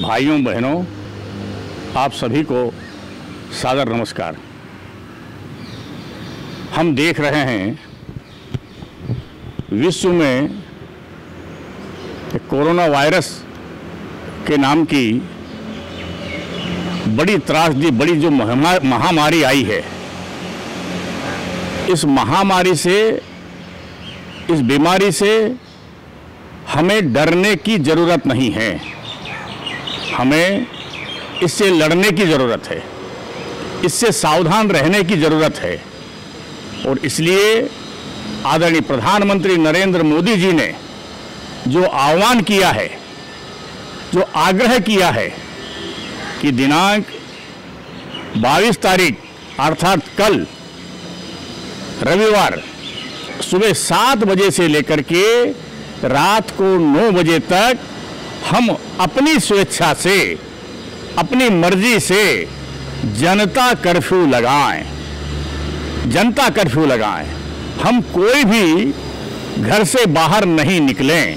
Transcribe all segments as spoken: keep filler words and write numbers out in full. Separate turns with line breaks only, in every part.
भाइयों बहनों, आप सभी को सादर नमस्कार। हम देख रहे हैं विश्व में कोरोना वायरस के नाम की बड़ी त्रासदी, बड़ी जो महामारी आई है, इस महामारी से, इस बीमारी से हमें डरने की ज़रूरत नहीं है, हमें इससे लड़ने की ज़रूरत है, इससे सावधान रहने की ज़रूरत है। और इसलिए आदरणीय प्रधानमंत्री नरेंद्र मोदी जी ने जो आह्वान किया है, जो आग्रह किया है कि दिनांक बाईस तारीख अर्थात कल रविवार सुबह सात बजे से लेकर के रात को नौ बजे तक हम अपनी स्वेच्छा से, अपनी मर्जी से जनता कर्फ्यू लगाएं, जनता कर्फ्यू लगाएं। हम कोई भी घर से बाहर नहीं निकलें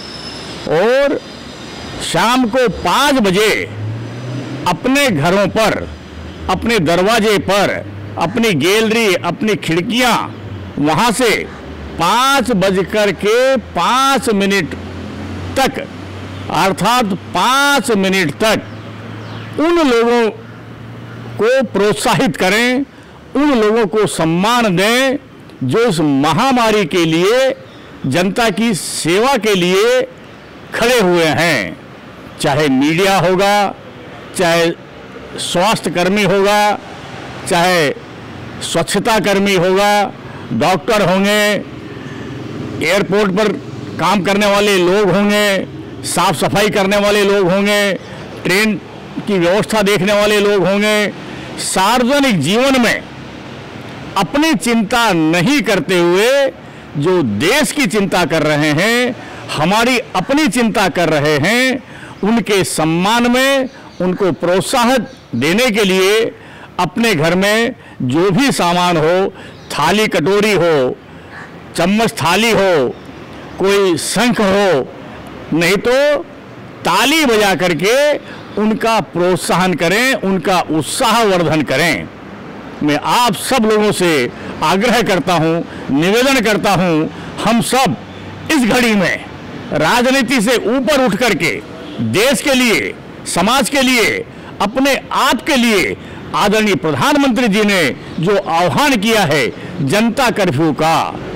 और शाम को पाँच बजे अपने घरों पर, अपने दरवाजे पर, अपनी गैलरी, अपनी खिड़कियां, वहां से पाँच बजकर के पाँच मिनट तक अर्थात पाँच मिनट तक उन लोगों को प्रोत्साहित करें, उन लोगों को सम्मान दें जो इस महामारी के लिए, जनता की सेवा के लिए खड़े हुए हैं। चाहे मीडिया होगा, चाहे स्वास्थ्य कर्मी होगा, चाहे स्वच्छता कर्मी होगा, डॉक्टर होंगे, एयरपोर्ट पर काम करने वाले लोग होंगे, साफ सफाई करने वाले लोग होंगे, ट्रेन की व्यवस्था देखने वाले लोग होंगे। सार्वजनिक जीवन में अपनी चिंता नहीं करते हुए जो देश की चिंता कर रहे हैं, हमारी अपनी चिंता कर रहे हैं, उनके सम्मान में, उनको प्रोत्साहन देने के लिए अपने घर में जो भी सामान हो, थाली कटोरी हो, चम्मच थाली हो, कोई शंख हो, नहीं तो ताली बजा करके उनका प्रोत्साहन करें, उनका उत्साह वर्धन करें। मैं आप सब लोगों से आग्रह करता हूं, निवेदन करता हूं, हम सब इस घड़ी में राजनीति से ऊपर उठ करके देश के लिए, समाज के लिए, अपने आप के लिए आदरणीय प्रधानमंत्री जी ने जो आह्वान किया है जनता कर्फ्यू का,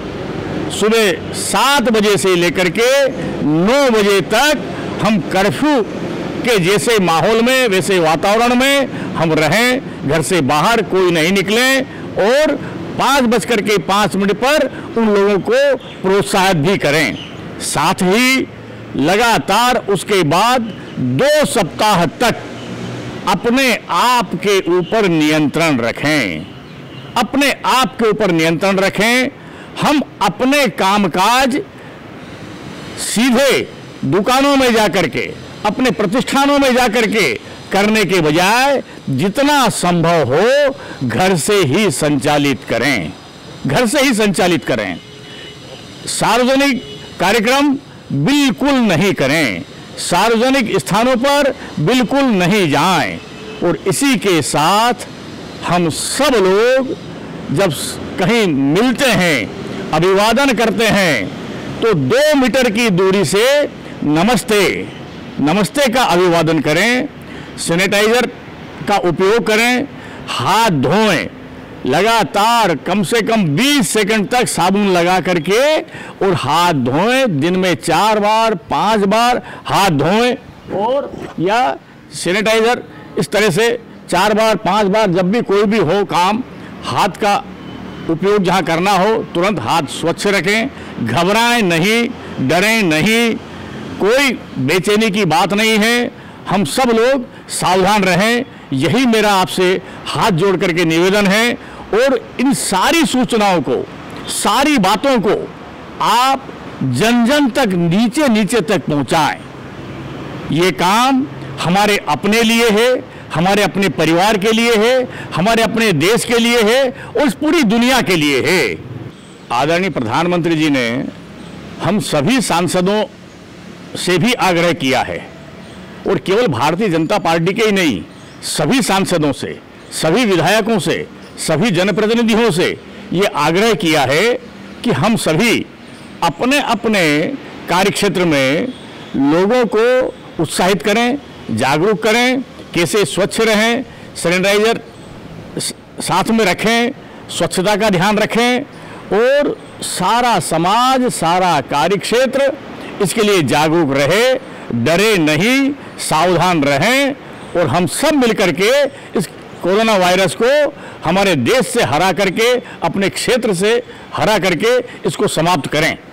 सुबह सात बजे से लेकर के नौ बजे तक हम कर्फ्यू के जैसे माहौल में, वैसे वातावरण में हम रहें, घर से बाहर कोई नहीं निकलें और पाँच बजकर के पाँच मिनट पर उन लोगों को प्रोत्साहित भी करें। साथ ही लगातार उसके बाद दो सप्ताह तक अपने आप के ऊपर नियंत्रण रखें, अपने आप के ऊपर नियंत्रण रखें। हम अपने कामकाज सीधे दुकानों में जाकर के, अपने प्रतिष्ठानों में जाकर के करने के बजाय जितना संभव हो घर से ही संचालित करें, घर से ही संचालित करें। सार्वजनिक कार्यक्रम बिल्कुल नहीं करें, सार्वजनिक स्थानों पर बिल्कुल नहीं जाएं। और इसी के साथ हम सब लोग जब कहीं मिलते हैं, अभिवादन करते हैं, तो दो मीटर की दूरी से नमस्ते नमस्ते का अभिवादन करें, सैनिटाइजर का उपयोग करें, हाथ धोएं, लगातार कम से कम बीस सेकंड तक साबुन लगा करके और हाथ धोएं। दिन में चार बार, पांच बार हाथ धोएं और या सैनिटाइजर इस तरह से चार बार, पांच बार, जब भी कोई भी हो काम, हाथ का उपयोग जहां करना हो तुरंत हाथ स्वच्छ रखें। घबराएं नहीं, डरें नहीं, कोई बेचैनी की बात नहीं है। हम सब लोग सावधान रहें, यही मेरा आपसे हाथ जोड़ करके निवेदन है। और इन सारी सूचनाओं को, सारी बातों को आप जन जन तक, नीचे नीचे तक पहुंचाएं। ये काम हमारे अपने लिए है, हमारे अपने परिवार के लिए है, हमारे अपने देश के लिए है और इस पूरी दुनिया के लिए है। आदरणीय प्रधानमंत्री जी ने हम सभी सांसदों से भी आग्रह किया है और केवल भारतीय जनता पार्टी के ही नहीं, सभी सांसदों से, सभी विधायकों से, सभी जनप्रतिनिधियों से ये आग्रह किया है कि हम सभी अपने अपने कार्यक्षेत्र में लोगों को उत्साहित करें, जागरूक करें, कैसे स्वच्छ रहें, सैनिटाइजर साथ में रखें, स्वच्छता का ध्यान रखें और सारा समाज, सारा कार्यक्षेत्र इसके लिए जागरूक रहे, डरे नहीं, सावधान रहें और हम सब मिलकर के इस कोरोना वायरस को हमारे देश से हरा करके, अपने क्षेत्र से हरा करके इसको समाप्त करें।